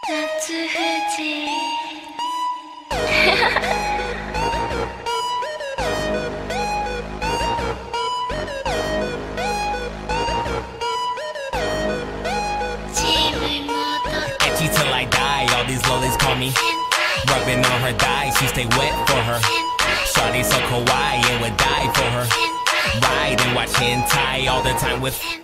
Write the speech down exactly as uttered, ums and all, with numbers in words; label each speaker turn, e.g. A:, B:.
A: 夏富士
B: Etchy till I die, all these lollies call me Rubbing on her thighs, she stay wet for her Shawty so kawaii and would die for her Ride and watch hentai all the time with